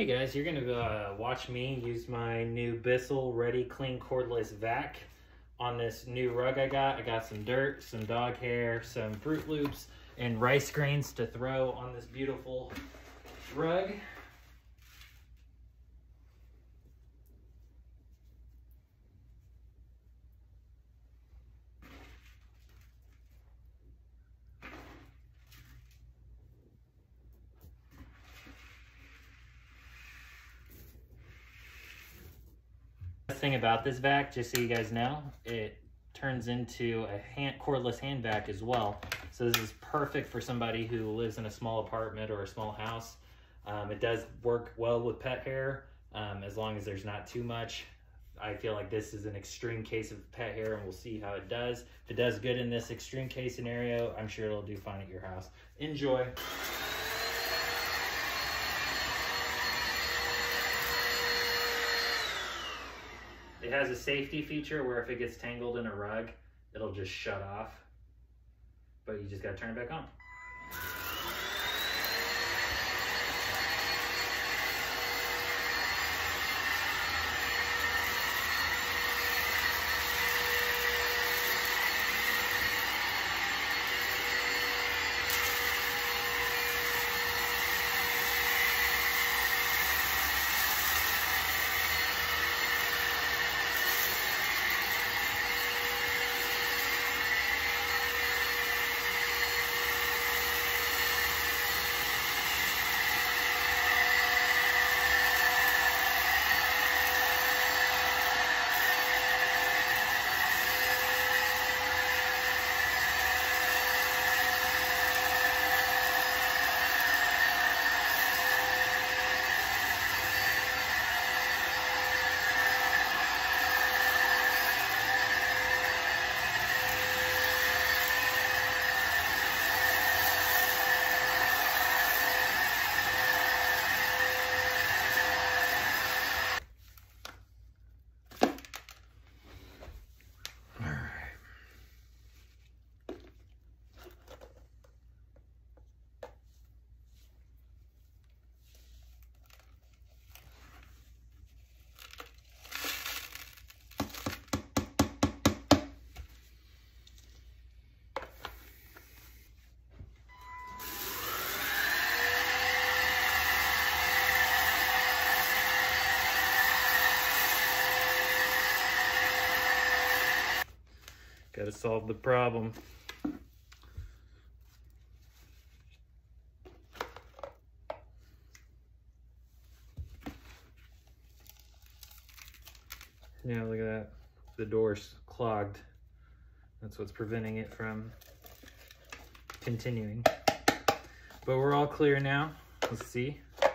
Hey guys, you're gonna watch me use my new BISSELL ReadyClean Cordless Vac on this new rug I got. I got some dirt, some dog hair, some Fruit Loops, and rice grains to throw on this beautiful rug. Thing about this vac, just so you guys know, it turns into a cordless hand vac as well. So this is perfect for somebody who lives in a small apartment or a small house. It does work well with pet hair, as long as there's not too much. I feel like this is an extreme case of pet hair, and we'll see how it does. If it does good in this extreme case scenario, I'm sure it'll do fine at your house. Enjoy. It has a safety feature where if it gets tangled in a rug, it'll just shut off, but you just gotta turn it back on. Gotta solve the problem. Yeah, look at that. The door's clogged. That's what's preventing it from continuing. But we're all clear now. Let's see.